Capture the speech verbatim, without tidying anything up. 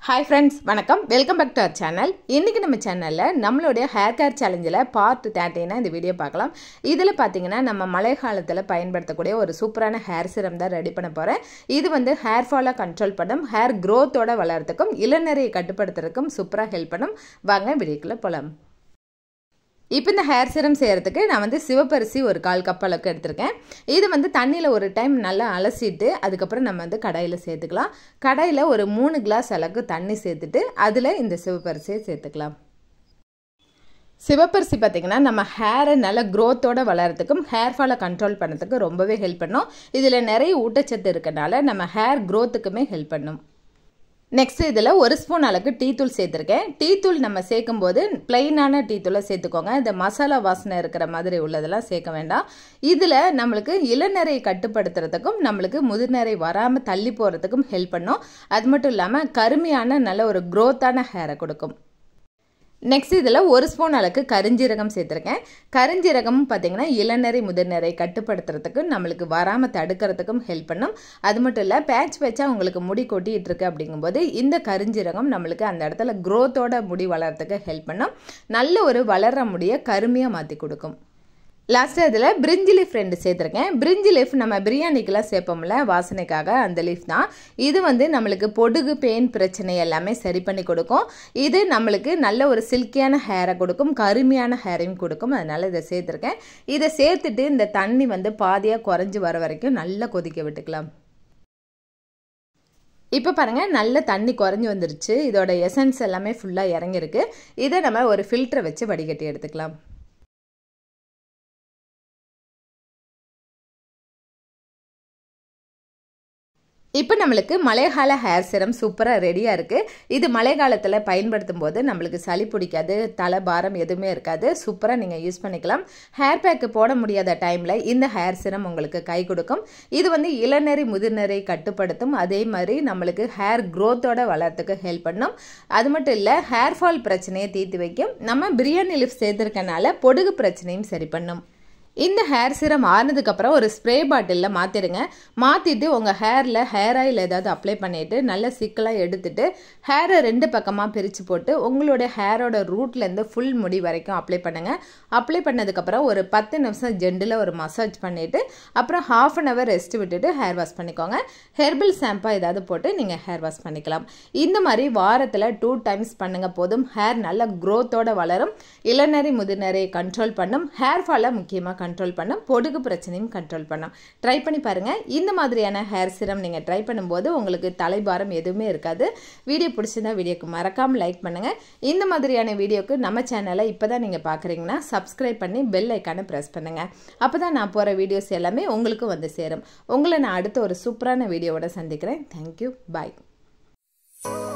Hi friends, வணக்கம். Welcome back to our channel. இன்னைக்கு நம்ம சேனல்ல நம்மளுடைய ஹேர் கேர் சேலஞ்சில பார்ட் thirteen இந்த வீடியோ பார்க்கலாம். இதுல பாத்தீங்கன்னா நம்ம மழை காலத்துல பயன்படுத்தக்கூடிய ஒரு சூப்பரான ஹேர் சீரம் தான் ரெடி பண்ண போறேன். இது வந்து ஹேர் ஃபாலை கண்ட்ரோல் பண்ணும், ஹேர் growth-ஓட வளர்றதுக்கும் இளநரையை கட்டுப்படுத்துறதுக்கும் சூப்பரா ஹெல்ப் பண்ணும். வாங்க வீடியோக்குள்ள போலாம். இப்போ இந்த ஹேர் சீரம் செய்யறதுக்கு நான் வந்து சிவப்பரிசி ஒரு கால் கப் அளவுக்கு எடுத்துர்க்கேன். இது வந்து தண்ணில ஒரு டைம் நல்லா அலசிட்டு அதுக்கு அப்புறம் நம்ம வந்து கடாயில சேர்த்துக்கலாம். கடாயில ஒரு மூணு கிளாஸ் அளவுக்கு தண்ணி சேர்த்துட்டு அதுல இந்த சிவப்பரிசியை சேர்த்துக்கலாம். சிவப்பரிசி பாத்தீங்கன்னா நம்ம ஹேரை நல்ல growth-ஓட வளர்றதுக்கும் ஹேர் ஃபாலை கண்ட்ரோல் பண்ணதுக்கு ரொம்பவே ஹெல்ப் பண்ணும். இதுல நிறைய ஊட்டச்சத்து இருக்கனால நம்ம ஹேர் growth-க்குமே ஹெல்ப் பண்ணும். நெக்ஸ்ட் இதில் ஒரு ஸ்பூன் அளவுக்கு டீ தூள் சேர்த்துருக்கேன். டீ தூள் நம்ம சேர்க்கும் போது பிளெயினான டீ தூளை சேர்த்துக்கோங்க. இந்த மசாலா வாசனை இருக்கிற மாதிரி உள்ளதெல்லாம் சேர்க்க வேண்டாம். இதில் நம்மளுக்கு இளநரை கட்டுப்படுத்துறதுக்கும் நம்மளுக்கு முதிர்நரை வராமல் தள்ளி போகிறதுக்கும் ஹெல்ப் பண்ணும். அது மட்டும் இல்லாமல் கருமையான நல்ல ஒரு growth-ஆன ஹேரை கொடுக்கும். நெக்ஸ்ட் இதில் ஒரு ஸ்பூன் அளவுக்கு கரிஞ்சீரகம் சேர்த்துருக்கேன். கரிஞ்சீரகமும் பார்த்தீங்கன்னா இளநரை முதிர்நரை கட்டுப்படுத்துறதுக்கு நம்மளுக்கு வராமல் தடுக்கிறதுக்கும் ஹெல்ப் பண்ணும். அது மட்டும் இல்லை பேட்ச் பேட்சாக உங்களுக்கு முடி கொட்டிகிட்டு இருக்கு அப்படிங்கும்போது இந்த கரிஞ்சீரகம் நம்மளுக்கு அந்த இடத்துல growth-ஓட முடி வளர்றதுக்கு ஹெல்ப் பண்ணும். நல்ல ஒரு வளர்ற முடியை கருமையாக மாற்றி கொடுக்கும். லாஸ்ட்டாக இதில் பிரிஞ்சி லீஃப் ரெண்டு சேர்த்துருக்கேன். பிரிஞ்சி லீஃப் நம்ம பிரியாணிக்கெலாம் சேர்ப்போம்ல வாசனைக்காக, அந்த லீஃப் தான். இது வந்து நம்மளுக்கு பொடுகு பெயின் பிரச்சனை எல்லாமே சரி பண்ணி கொடுக்கும். இது நம்மளுக்கு நல்ல ஒரு சில்கியான ஹேரை கொடுக்கும், கருமையான ஹேரையும் கொடுக்கும். அதனால் இதை சேர்த்துருக்கேன். இதை சேர்த்துட்டு இந்த தண்ணி வந்து பாதியாக குறைஞ்சி வர வரைக்கும் நல்லா கொதிக்க விட்டுக்கலாம். இப்போ பாருங்கள் நல்ல தண்ணி குறைஞ்சி வந்துருச்சு. இதோட எசன்ஸ் எல்லாமே ஃபுல்லாக இறங்கியிருக்கு. இதை நம்ம ஒரு ஃபில்டரை வச்சு வடிகட்டி எடுத்துக்கலாம். இப்போ நம்மளுக்கு மழைக்கால ஹேர் சீரம் சூப்பராக ரெடியாக இருக்குது. இது மழை காலத்தில் பயன்படுத்தும் போது நம்மளுக்கு சளி பிடிக்காது, தலை பாரம் எதுவுமே இருக்காது. சூப்பராக நீங்கள் யூஸ் பண்ணிக்கலாம். ஹேர் பேக்கு போட முடியாத டைமில் இந்த ஹேர் சீரம் உங்களுக்கு கை கொடுக்கும். இது வந்து இளநரை முதிர்நரை கட்டுப்படுத்தும். அதே மாதிரி நம்மளுக்கு ஹேர் growth-ஓட வளர்றதுக்கு ஹெல்ப் பண்ணும். அது மட்டும் இல்லை ஹேர் ஃபால் பிரச்சனையை தீர்த்து வைக்கும். நம்ம பிரியாணி லீஃப் சேர்த்துருக்கனால பொடுகு பிரச்சனையும் சரி பண்ணும். இந்த ஹேர் சீரம் ஆனதுக்கப்புறம் ஒரு ஸ்ப்ரே பாட்டிலில் மாற்றிடுங்க. மாற்றிட்டு உங்கள் ஹேரில் ஹேர் ஆயில் ஏதாவது அப்ளை பண்ணிவிட்டு நல்ல சிக்கலாக எடுத்துட்டு ஹேரை ரெண்டு பக்கமாக பிரித்து போட்டு உங்களுடைய ஹேரோட ரூட்லேருந்து ஃபுல் முடி வரைக்கும் அப்ளை பண்ணுங்கள். அப்ளை பண்ணதுக்கப்புறம் ஒரு பத்து நிமிஷம் ஜெண்டில் ஒரு மசாஜ் பண்ணிவிட்டு அப்புறம் ஹாஃப் அன் ஹவர் ரெஸ்ட் விட்டுட்டு ஹேர் வாஷ் பண்ணிக்கோங்க. ஹெர்பல் ஷாம்பா ஏதாவது போட்டு நீங்கள் ஹேர் வாஷ் பண்ணிக்கலாம். இந்த மாதிரி வாரத்தில் டூ டைம்ஸ் பண்ணுங்கள் போதும். ஹேர் நல்ல growth-ஓட வளரும், இளநரை முதிர்நரை கண்ட்ரோல் பண்ணும், ஹேர் ஃபாலை முக்கியமாக கண்ட்ரோல் பண்ணும், பொடுகு பிரச்சனையும் கண்ட்ரோல் பண்ணும். ட்ரை பண்ணி பாருங்க. இந்த மாதிரியான ஹேர் சீரம் நீங்க ட்ரை பண்ணும்போது உங்களுக்கு தலைபாரம் எதுவுமே இருக்காது. வீடியோ பிடிச்சிருந்தா வீடியோக்கு மறக்காம லைக் பண்ணுங்க. இந்த மாதிரியான வீடியோக்கு நம்ம சேனலை இப்பதான் நீங்க பாக்குறீங்கன்னா சப்ஸ்கிரைப் பண்ணி பெல் ஐக்கானை பிரஸ் பண்ணுங்க. அப்பதான் நான் போற வீடியோஸ் எல்லாமே உங்களுக்கு வந்து சேரும். உங்களை நான் அடுத்த ஒரு சூப்பரான வீடியோவோட சந்திக்கிறேன். தேங்க்யூ. பாய்.